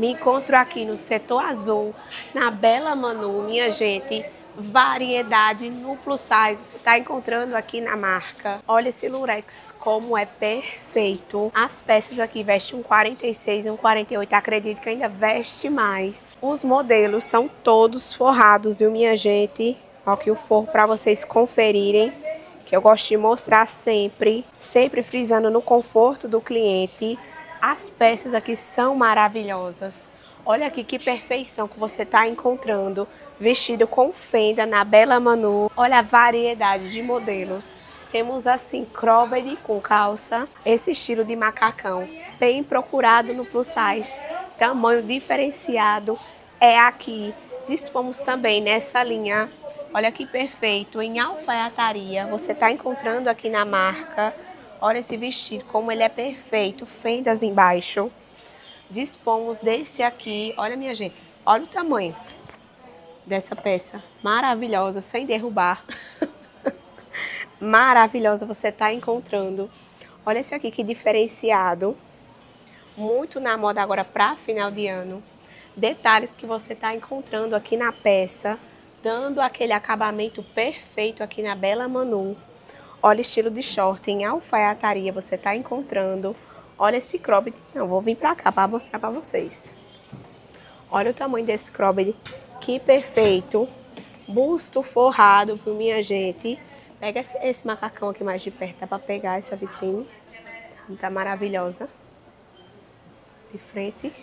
Me encontro aqui no setor azul, na Bela Manu, minha gente. Variedade no plus size, você está encontrando aqui na marca. Olha esse lurex, como é perfeito. As peças aqui vestem um 46 e um 48, acredito que ainda veste mais. Os modelos são todos forrados, viu, minha gente? Ó, aqui o forro para vocês conferirem, que eu gosto de mostrar sempre frisando no conforto do cliente. As peças aqui são maravilhosas. Olha aqui que perfeição que você está encontrando. Vestido com fenda na Bela Manu. Olha a variedade de modelos. Temos assim, cropped com calça. Esse estilo de macacão, bem procurado no plus size. Tamanho diferenciado é aqui. Dispomos também nessa linha. Olha que perfeito, em alfaiataria. Você está encontrando aqui na marca. Olha esse vestido, como ele é perfeito. Fendas embaixo. Dispomos desse aqui, olha minha gente, olha o tamanho dessa peça, maravilhosa, sem derrubar. Maravilhosa, você está encontrando. Olha esse aqui que diferenciado, muito na moda agora para final de ano. Detalhes que você está encontrando aqui na peça, dando aquele acabamento perfeito aqui na Bela Manu. Olha o estilo de short em alfaiataria, você está encontrando. Olha esse cropped. Não, vou vir pra cá para mostrar pra vocês. Olha o tamanho desse cropped. Que perfeito. Busto forrado, viu, minha gente? Pega esse macacão aqui mais de perto. Dá pra pegar essa vitrine. Tá maravilhosa. De frente.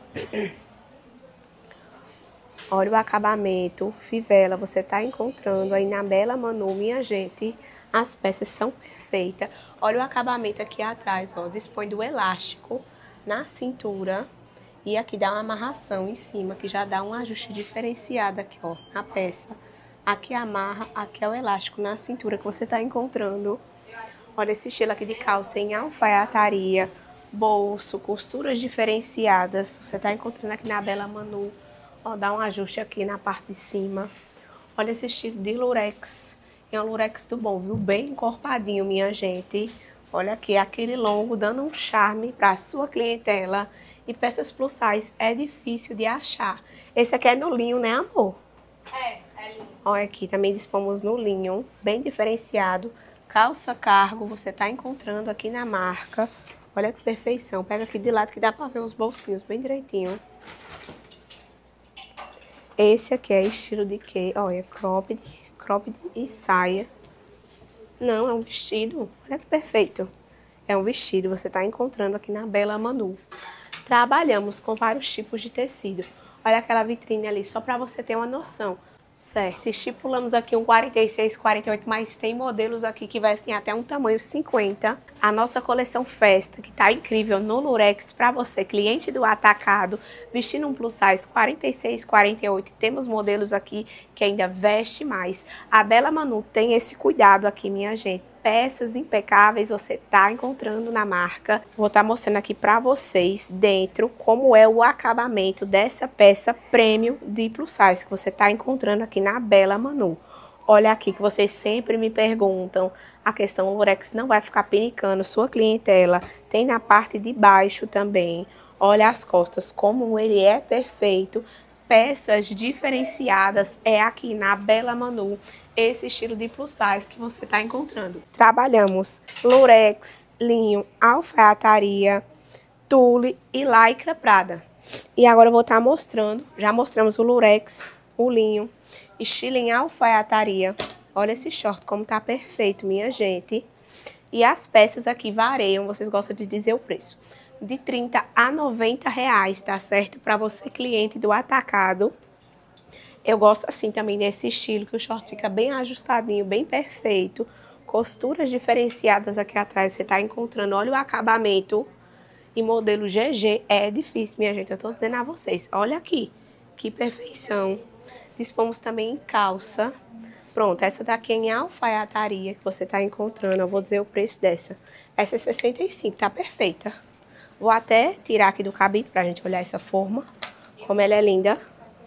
Olha o acabamento. Fivela, você tá encontrando aí na Bela Manu, minha gente. As peças são perfeitas. Olha o acabamento aqui atrás, ó. Dispõe do elástico na cintura. E aqui dá uma amarração em cima, que já dá um ajuste diferenciado aqui, ó, na peça. Aqui amarra, aqui é o elástico na cintura que você tá encontrando. Olha esse estilo aqui de calça em alfaiataria. Bolso, costuras diferenciadas. Você tá encontrando aqui na Bela Manu. Ó, dá um ajuste aqui na parte de cima. Olha esse estilo de lurex. É um lurex do bom, viu? Bem encorpadinho, minha gente. Olha aqui, aquele longo dando um charme para a sua clientela. E peças plus size é difícil de achar. Esse aqui é no linho, né, amor? É linho. Olha aqui, também dispomos no linho, bem diferenciado. Calça cargo, você tá encontrando aqui na marca. Olha que perfeição. Pega aqui de lado que dá para ver os bolsinhos bem direitinho. Esse aqui é estilo de quê? Olha, cropped e saia. Não, é um vestido. Olha que perfeito. É um vestido, você está encontrando aqui na Bela Manu. Trabalhamos com vários tipos de tecido. Olha aquela vitrine ali, só para você ter uma noção. Certo, estipulamos aqui um 46, 48, mas tem modelos aqui que vestem até um tamanho 50. A nossa coleção Festa, que tá incrível no lurex para você, cliente do atacado, vestindo um plus size 46, 48. Temos modelos aqui que ainda veste mais. A Bela Manu tem esse cuidado aqui, minha gente. Peças impecáveis você tá encontrando na marca. Vou estar mostrando aqui para vocês dentro como é o acabamento dessa peça premium de plus size que você tá encontrando aqui na Bela Manu. Olha aqui que vocês sempre me perguntam, a questão do lurex não vai ficar pinicando sua clientela. Tem na parte de baixo também. Olha as costas, como ele é perfeito. Peças diferenciadas é aqui na Bela Manu, esse estilo de plus size que você está encontrando. Trabalhamos lurex, linho, alfaiataria, tule e lycra Prada. E agora eu vou estar mostrando, já mostramos o lurex, o linho, estilo em alfaiataria. Olha esse short como tá perfeito, minha gente. E as peças aqui variam, vocês gostam de dizer o preço. De 30 a 90 reais, tá certo? Para você, cliente do atacado. Eu gosto assim também desse estilo, que o short fica bem ajustadinho, bem perfeito. Costuras diferenciadas aqui atrás, você tá encontrando. Olha o acabamento. E modelo GG é difícil, minha gente. Eu tô dizendo a vocês. Olha aqui, que perfeição. Dispomos também em calça. Pronto, essa daqui é em alfaiataria que você tá encontrando. Eu vou dizer o preço dessa. Essa é 65, tá perfeita. Vou até tirar aqui do cabide pra gente olhar essa forma, como ela é linda.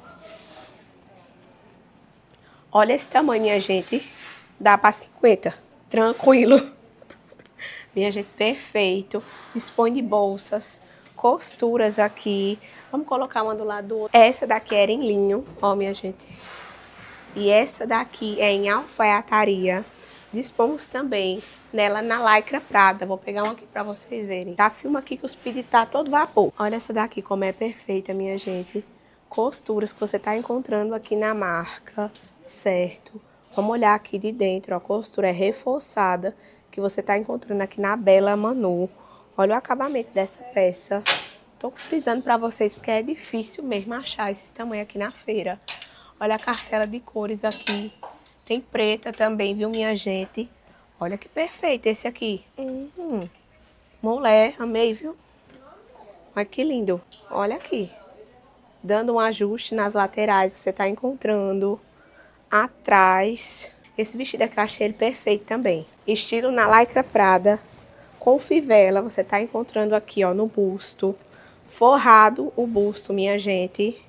Olha esse tamanho, minha gente. Dá pra 50, tranquilo. Minha gente, perfeito. Dispõe de bolsas, costuras aqui. Vamos colocar uma do lado do outro. Essa daqui era em linho, ó, minha gente. E essa daqui é em alfaiataria. Dispomos também nela na lycra prada. Vou pegar uma aqui pra vocês verem. Já filma aqui que os pedidos tá todo vapor. Olha essa daqui como é perfeita, minha gente. Costuras que você tá encontrando aqui na marca, certo? Vamos olhar aqui de dentro, ó. A costura é reforçada que você tá encontrando aqui na Bela Manu. Olha o acabamento dessa peça. Tô frisando pra vocês porque é difícil mesmo achar esses tamanhos aqui na feira. Olha a cartela de cores aqui. Tem preta também, viu, minha gente? Olha que perfeito esse aqui. Mulher, amei, viu? Olha que lindo. Olha aqui. Dando um ajuste nas laterais, você tá encontrando atrás. Esse vestido aqui eu achei ele perfeito também. Estilo na lycra prada, com fivela. Você tá encontrando aqui, ó, no busto. Forrado o busto, minha gente.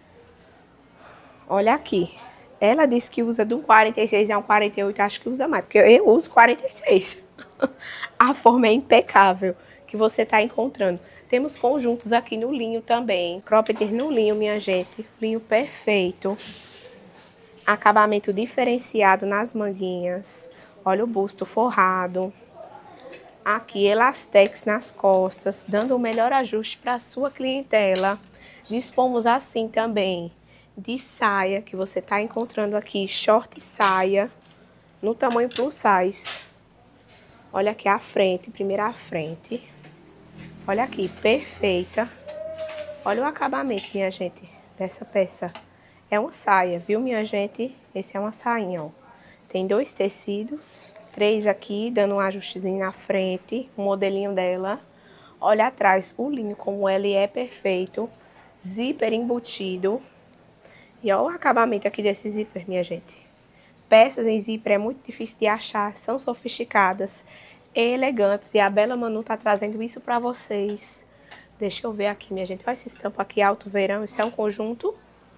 Olha aqui. Ela disse que usa de um 46 a um 48, acho que usa mais, porque eu uso 46. A forma é impecável que você tá encontrando. Temos conjuntos aqui no linho também. Cropped no linho, minha gente. Linho perfeito. Acabamento diferenciado nas manguinhas. Olha o busto forrado. Aqui, elastex nas costas, dando o melhor ajuste para a sua clientela. Dispomos assim também de saia, que você está encontrando aqui, short saia, no tamanho plus size. Olha aqui a frente, primeiro a frente. Olha aqui, perfeita. Olha o acabamento, minha gente, dessa peça. É uma saia, viu, minha gente? Esse é uma sainha, ó. Tem 2 tecidos, 3 aqui, dando um ajustezinho na frente, o modelinho dela. Olha atrás, o linho como ele é perfeito. Zíper embutido. E olha o acabamento aqui desse zíper, minha gente. Peças em zíper é muito difícil de achar, são sofisticadas, elegantes. E a Bela Manu tá trazendo isso pra vocês. Deixa eu ver aqui, minha gente. Olha essa estampa aqui, alto verão. Isso é um conjunto.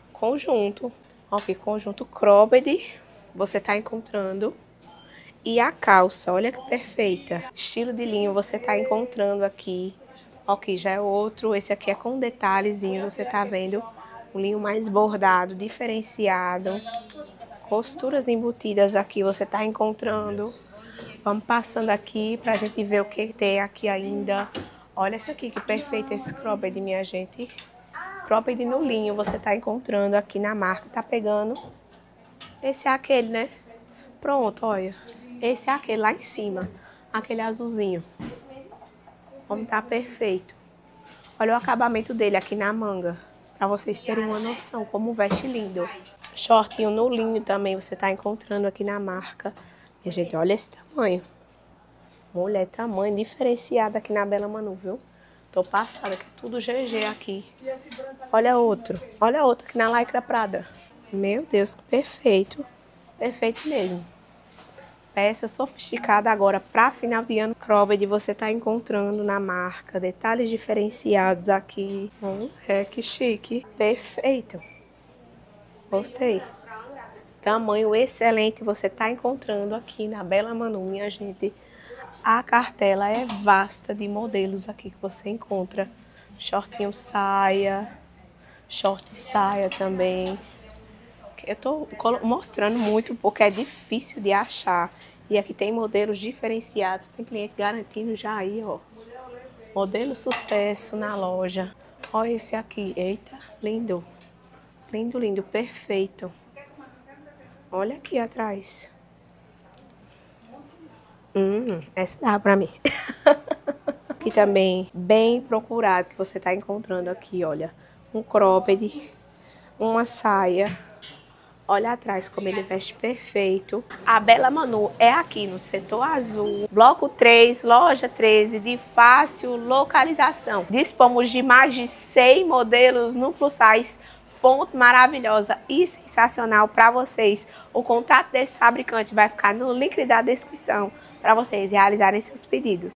Ó, aqui, conjunto cropped. Você tá encontrando. E a calça, olha que perfeita. Estilo de linho você tá encontrando aqui. Ó, aqui já é outro. Esse aqui é com detalhezinho, você tá vendo? Um linho mais bordado, diferenciado. Costuras embutidas aqui você tá encontrando. Vamos passando aqui pra gente ver o que tem aqui ainda. Olha esse aqui, que perfeito esse cropped, minha gente. Cropped no linho você tá encontrando aqui na marca. Tá pegando. Esse é aquele, né? Pronto, olha. Esse é aquele lá em cima. Aquele azulzinho. Como tá perfeito. Olha o acabamento dele aqui na manga. Pra vocês terem uma noção como veste lindo. Shortinho no linho também você tá encontrando aqui na marca. E, gente, olha esse tamanho. Mulher, tamanho diferenciado aqui na Bela Manu, viu? Tô passada, que é tudo GG aqui. Olha outro. Olha outro aqui na lycra prada. Meu Deus, que perfeito. Perfeito mesmo. Peça sofisticada agora para final de ano. Cropped você tá encontrando na marca. Detalhes diferenciados aqui. É que chique. Perfeito. Gostei. Tamanho excelente você tá encontrando aqui na Bela Manu, minha gente. A cartela é vasta de modelos aqui que você encontra. Shortinho saia. Short saia também. Eu tô mostrando muito porque é difícil de achar. E aqui tem modelos diferenciados. Tem cliente garantindo já aí, ó. Modelo sucesso na loja. Olha esse aqui. Eita, lindo. Lindo, lindo. Perfeito. Olha aqui atrás. Essa dá pra mim. Aqui também, bem procurado, que você tá encontrando aqui, olha. Um cropped, uma saia. Olha atrás como ele veste perfeito. A Bela Manu é aqui no setor azul, bloco 3, loja 13, de fácil localização. Dispomos de mais de 100 modelos no plus size, fonte maravilhosa e sensacional para vocês. O contato desse fabricante vai ficar no link da descrição para vocês realizarem seus pedidos.